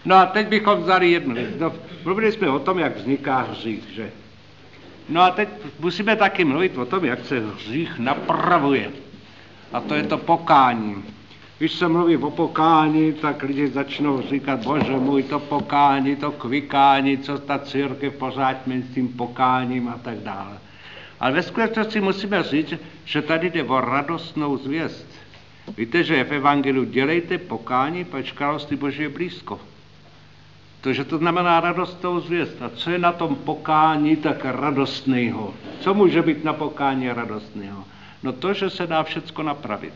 No a teď bychom vzali jednu věc. No, mluvili jsme o tom, jak vzniká hřích, že? No a teď musíme taky mluvit o tom, jak se hřích napravuje. A to je to pokání. Když se mluví o pokání, tak lidi začnou říkat, bože můj, to pokání, to kvikání, co ta církev pořád mezi tím pokáním a tak dále. Ale ve skutečnosti musíme říct, že tady jde o radostnou zvěst. Víte, že v evangeliu dělejte pokání, pač království Boží je blízko. Protože to znamená radostnou zvěst. A co je na tom pokání tak radostného? Co může být na pokání radostného? No to, že se dá všecko napravit.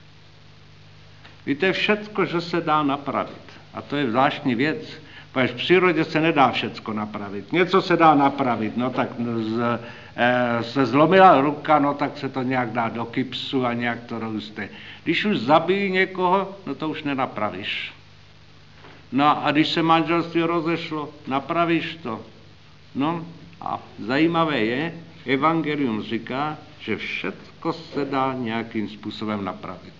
Víte, všecko, že se dá napravit. A to je zvláštní věc, protože v přírodě se nedá všecko napravit. Něco se dá napravit, no tak se zlomila ruka, no tak se to nějak dá do kypsu a nějak to roste. Když už zabijí někoho, no to už nenapravíš. No a když se manželství rozešlo, napravíš to. No a zajímavé je, evangelium říká, že všecko se dá nějakým způsobem napravit.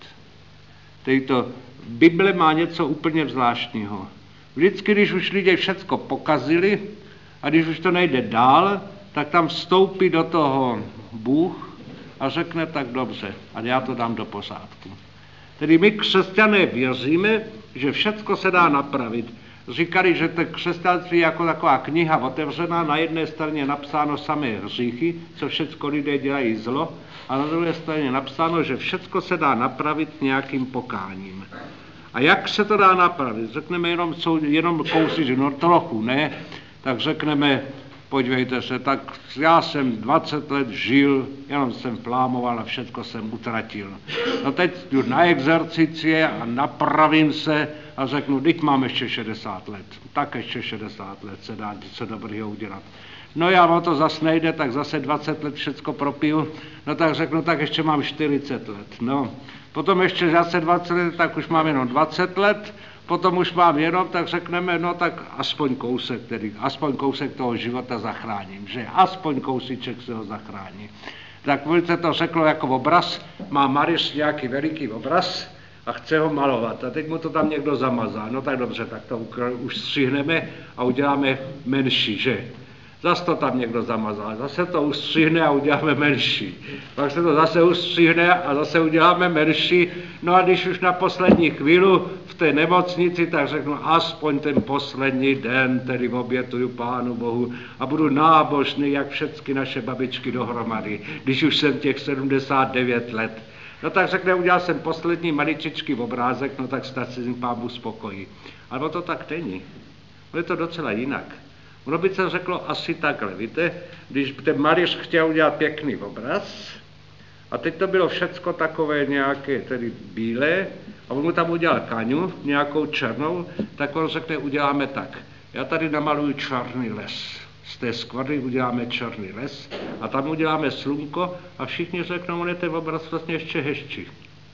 Tejto Bible má něco úplně zvláštního. Vždycky, když už lidé všecko pokazili a když už to nejde dál, tak tam vstoupí do toho Bůh a řekne tak dobře, a já to dám do pořádku. Tedy my křesťané věříme, že všecko se dá napravit. Říkali, že to křesťanství je jako taková kniha otevřená, na jedné straně napsáno samé hříchy, co všecko lidé dělají zlo, a na druhé straně napsáno, že všecko se dá napravit nějakým pokáním. A jak se to dá napravit? Řekneme jenom kousíč, no trochu, ne? Tak řekneme, podívejte se, tak já jsem 20 let žil, jenom jsem plámoval a všecko jsem utratil. No teď jdu na exercici a napravím se a řeknu, teď mám ještě 60 let. Tak ještě 60 let se dá něco dobrého udělat. No já o to zase nejde, tak zase 20 let všecko propiju. No tak řeknu, tak ještě mám 40 let. No, potom ještě zase 20 let, tak už mám jenom 20 let. Potom už mám jenom, tak řekneme, no tak aspoň kousek toho života zachráním, že? Aspoň kousíček se ho zachrání. Tak se to řeklo jako obraz, má Mariš nějaký veliký obraz a chce ho malovat. A teď mu to tam někdo zamazá. No tak dobře, tak to už střihneme a uděláme menší, že? Zase to tam někdo zamazal, zase to ustřihne a uděláme menší. Pak se to zase ustřihne a zase uděláme menší. No a když už na poslední chvíli v té nemocnici, tak řeknu, aspoň ten poslední den, tedy obětuju Pánu Bohu a budu nábožný, jak všechny naše babičky dohromady, když už jsem těch 79 let. No tak řekne, udělal jsem poslední maličičký obrázek, no tak snad se s ním Pán Bůh spokojí. Ale to tak není. Je to docela jinak. Ono by se řeklo asi takhle, víte, když ten malíř chtěl udělat pěkný obraz a teď to bylo všecko takové nějaké, tedy bílé, a on mu tam udělal kaňu, nějakou černou, tak on řekne, uděláme tak. Já tady namaluju černý les. Z té skvrny uděláme černý les a tam uděláme slunko a všichni řeknou, on je ten obraz vlastně ještě hezčí.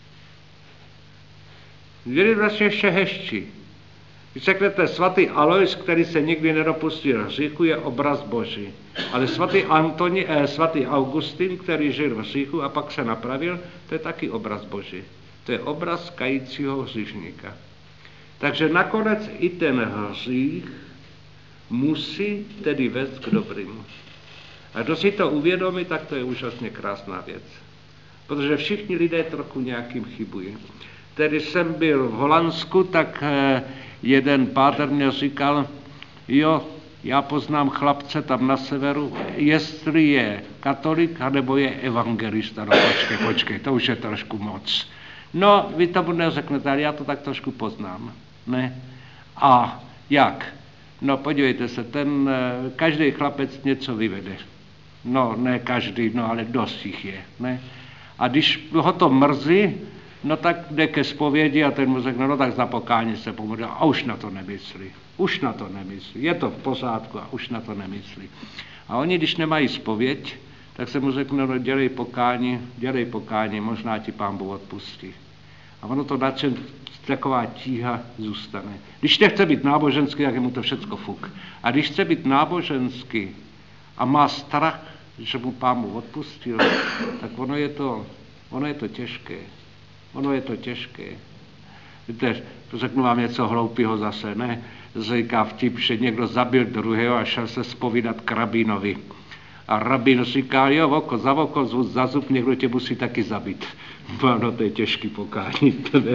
Je vlastně ještě hezčí. Když řeknete, svatý Alois, který se nikdy nedopustil hříchu, je obraz Boží. Ale svatý Augustin, který žil v hříchu a pak se napravil, to je taky obraz Boží. To je obraz kajícího hříšníka. Takže nakonec i ten hřích musí tedy vést k dobrému. A kdo si to uvědomí, tak to je úžasně krásná věc. Protože všichni lidé trochu nějakým chybují. Tedy jsem byl v Holandsku, tak jeden páter mě říkal, jo, já poznám chlapce tam na severu, jestli je katolik, anebo je evangelista. No počkej, to už je trošku moc. No, vy tomu neřeknete, ale já to tak trošku poznám. Ne? A jak? No, podívejte se, každý chlapec něco vyvede. No, ne každý, no, ale dost jich je. Ne? A když ho to mrzí, no tak jde ke zpovědi a ten mu řekne, no tak za pokání se pomůže a už na to nemyslí. Už na to nemyslí. Je to v pořádku a už na to nemyslí. A oni, když nemají zpověď, tak se mu řekne, no dělej pokání, možná ti Pán Bůh odpustí. A ono to načem taková tíha zůstane. Když nechce být náboženský, tak je mu to všecko fuk. A když chce být náboženský a má strach, že mu Pán Bůh odpustil, tak ono je to těžké. Ono je to těžké. Víte, řeknu vám něco hloupého zase, ne? Říká vtip, že někdo zabil druhého a šel se zpovídat k rabínovi. A rabín říká, jo, oko za oko, zub za zub, někdo tě musí taky zabít. No, to je těžký pokání.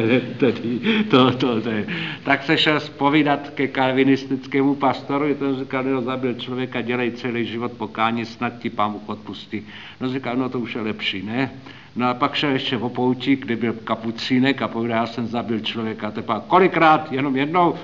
Tak se šel zpovídat ke kalvinistickému pastoru, ten říkal, no, zabil člověka, dělej celý život pokání, snad ti Pán Bůh odpustí. No, říkal, no, to už je lepší, ne? No a pak šel ještě v poutí, kde byl kapucínek a povedal, já jsem zabil člověka. A tepa, kolikrát? Jenom jednou?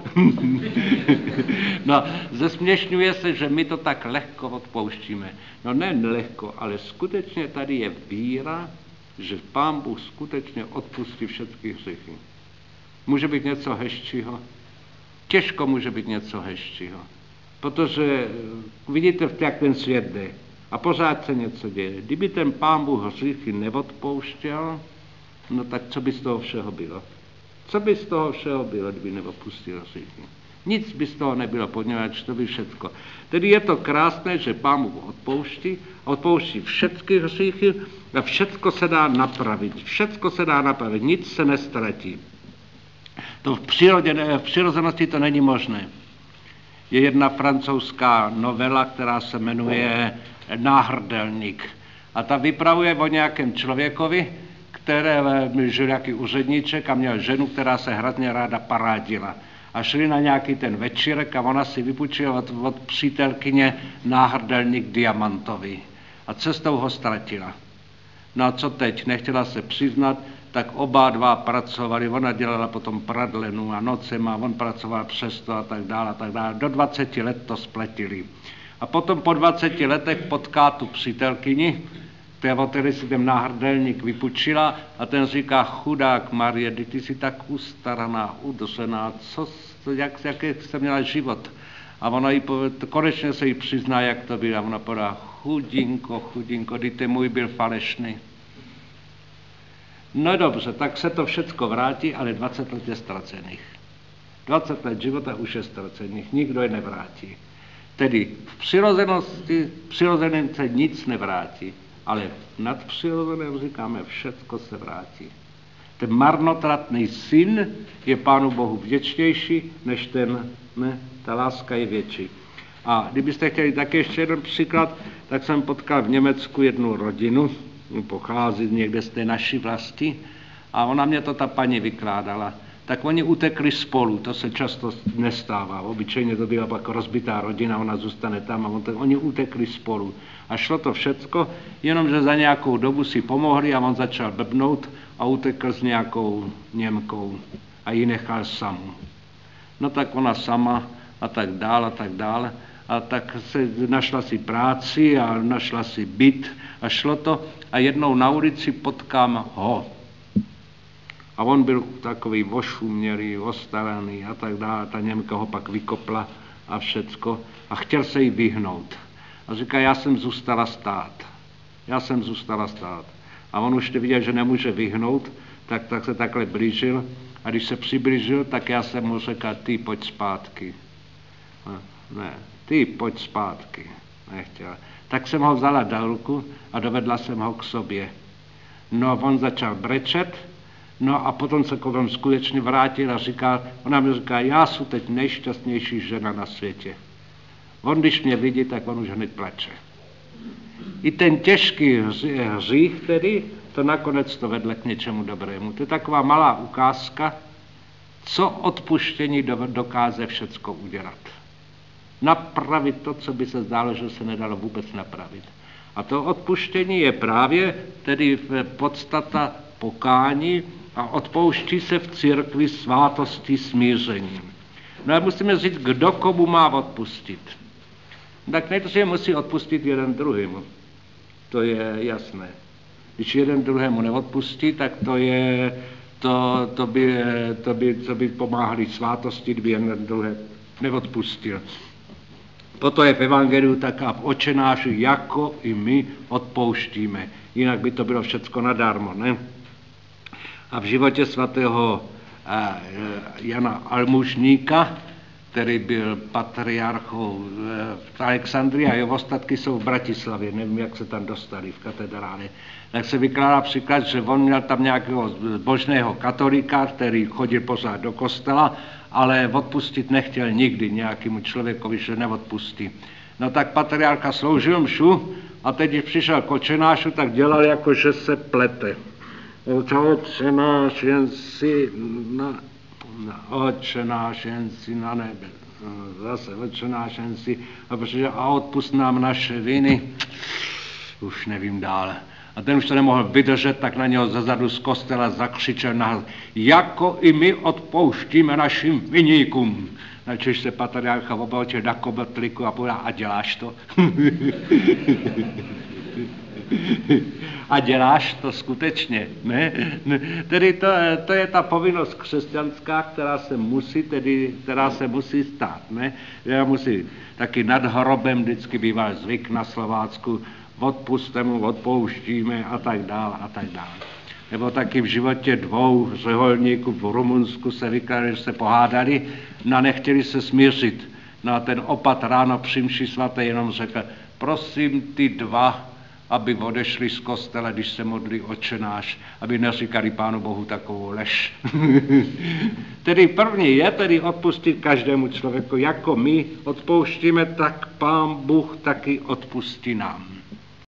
No, zesměšňuje se, že my to tak lehko odpouštíme. No ne lehko, ale skutečně tady je víra, že Pán Bůh skutečně odpustí všechny hříchy. Může být něco hezčího? Těžko může být něco hezčího. Protože vidíte, jak ten svět jde. A pořád se něco děje. Kdyby ten Pán Bůh hříchy neodpouštěl, no tak co by z toho všeho bylo? Co by z toho všeho bylo, kdyby neodpustil hříchy? Nic by z toho nebylo, poněvadž to by všecko. Tedy je to krásné, že Pán Bůh odpouští všechny hříchy a všecko se dá napravit. Všecko se dá napravit, nic se nestratí. To v přirozenosti to není možné. Je jedna francouzská novela, která se jmenuje Náhrdelník. A ta vypravuje o nějakém člověkovi, který žil nějaký úředníček a měl ženu, která se hrozně ráda parádila. A šli na nějaký ten večírek a ona si vypůjčila od přítelkyně náhrdelník diamantový. A cestou ho ztratila. No a co teď? Nechtěla se přiznat, tak oba dva pracovali, ona dělala potom pradlenu a nocema, on pracoval přesto a tak dále, a tak dále. Do 20 let to spletili. A potom po 20 letech potká tu přítelkyni, který si ten náhrdelník vypůjčila a ten říká, chudák Marie, ty jsi tak ustaraná, udořená, jaký jste měla život. A ona jí konečně se jí přizná, jak to bylo. A ona podá, chudinko, ty můj byl falešný. No dobře, tak se to všecko vrátí, ale 20 let je ztracených. 20 let života už je ztracených, nikdo je nevrátí. Tedy v přirozeném se nic nevrátí, ale v nadpřirozeném říkáme, všecko se vrátí. Ten marnotratný syn je Pánu Bohu vděčnější, než ta láska je větší. A kdybyste chtěli také ještě jeden příklad, tak jsem potkal v Německu jednu rodinu, pochází někde z té naší vlasti, a ona mě to ta paní vykládala. Tak oni utekli spolu, to se často nestává. Obyčejně to byla pak rozbitá rodina, ona zůstane tam a oni utekli spolu. A šlo to všecko, jenomže za nějakou dobu si pomohli a on začal blbnout a utekl s nějakou Němkou a ji nechal samu. No tak ona sama a tak dále. A tak se našla si práci a našla si byt a šlo to a jednou na ulici potkám ho. A on byl takový ošumělý, ostaraný a tak dále. Ta Němka ho pak vykopla a všecko a chtěl se jí vyhnout. A říká, já jsem zůstala stát. A on už viděl, že nemůže vyhnout, tak se takhle blížil. A když se přiblížil, tak já jsem mu řekl, ty pojď zpátky. Ne, ty pojď zpátky. Nechtěl. Tak jsem ho vzala do ruku a dovedla jsem ho k sobě. No, on začal brečet, no a potom se k tomu skutečně vrátil a ona mi říká, já jsem teď nejšťastnější žena na světě. On, když mě vidí, tak on už hned plače. I ten těžký hřích tedy, to nakonec to vedle k něčemu dobrému. To je taková malá ukázka, co odpuštění dokáže všecko udělat. Napravit to, co by se zdálo, že se nedalo vůbec napravit. A to odpuštění je právě tedy podstata pokání a odpouští se v církvi svátostí smířením. No a musíme říct, kdo komu má odpustit. Tak nejdříve musí odpustit jeden druhému. To je jasné. Když jeden druhému neodpustí, tak to by pomáhali svátosti, kdyby jeden druhé neodpustil. Proto je v Evangeliu taká v Otčenáši, jako i my odpouštíme. Jinak by to bylo všecko nadarmo, ne? A v životě svatého Jana Almužníka který byl patriarchou v Alexandrii a jeho ostatky jsou v Bratislavě, nevím, jak se tam dostali v katedrále. Tak se vykládá příklad, že on měl tam nějakého božného katolíka, který chodil pořád do kostela, ale odpustit nechtěl nikdy nějakému člověkovi, že neodpustí. No tak patriarcha sloužil mšu a teď, když přišel k Otčenášu, tak dělal jako, že se plete. Otče náš, jen si na nebe. Zase Otče náš, jen si a odpust nám naše viny. Už nevím dále. A ten už to nemohl vydržet, tak na něho zezadu z kostela zakřičel nahlas: jako i my odpouštíme našim viníkům. Načež se patriarcha obalčil na kobotliku a povedal: a děláš to? A děláš to skutečně, ne? Tedy to je ta povinnost křesťanská, která se musí stát, ne? Já musí, taky nad hrobem vždycky býval zvyk na Slovácku: odpusťte mu, odpouštíme a tak dále a tak dále. Nebo taky v životě dvou řeholníků v Rumunsku se vykládá, že se pohádali a nechtěli se smířit. No a ten opat ráno při mši svaté jenom řekl: prosím ty dva, aby odešli z kostela, když se modlí Otče náš, aby neříkali Pánu Bohu takovou lež. Tedy první je tedy odpustit každému člověku. Jako my odpouštíme, tak Pán Bůh taky odpustí nám.